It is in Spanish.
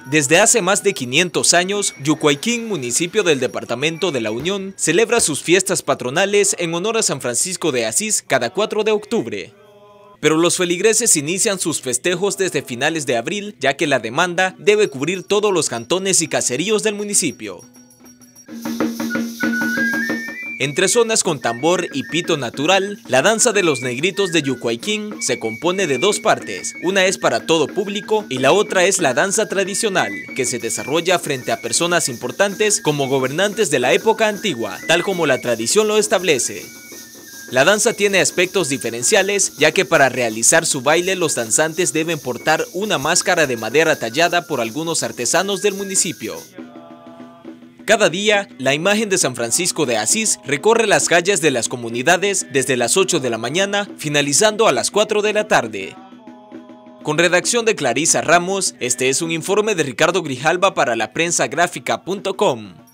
Desde hace más de 500 años, Yucuayquín, municipio del departamento de La Unión, celebra sus fiestas patronales en honor a San Francisco de Asís cada 4 de octubre. Pero los feligreses inician sus festejos desde finales de abril, ya que la demanda debe cubrir todos los cantones y caseríos del municipio. Entre zonas con tambor y pito natural, la danza de los negritos de Yucuayquín se compone de dos partes. Una es para todo público y la otra es la danza tradicional, que se desarrolla frente a personas importantes como gobernantes de la época antigua, tal como la tradición lo establece. La danza tiene aspectos diferenciales, ya que para realizar su baile los danzantes deben portar una máscara de madera tallada por algunos artesanos del municipio. Cada día, la imagen de San Francisco de Asís recorre las calles de las comunidades desde las 8 de la mañana, finalizando a las 4 de la tarde. Con redacción de Clarisa Ramos, este es un informe de Ricardo Grijalva para laprensagráfica.com.